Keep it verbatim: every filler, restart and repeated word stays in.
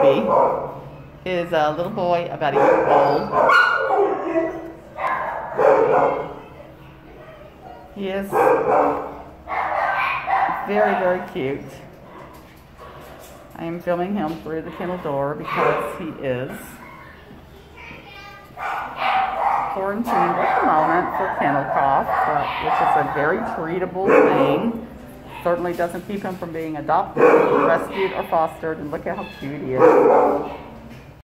baby is a little boy about a year old. He is very, very cute. I am filming him through the kennel door because he is quarantined at the moment for kennel cough, but, which is a very treatable thing. Certainly doesn't keep him from being adopted, rescued, or fostered. And look at how cute he is.